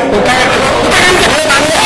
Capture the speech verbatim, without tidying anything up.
你看，你看他们怎么玩的。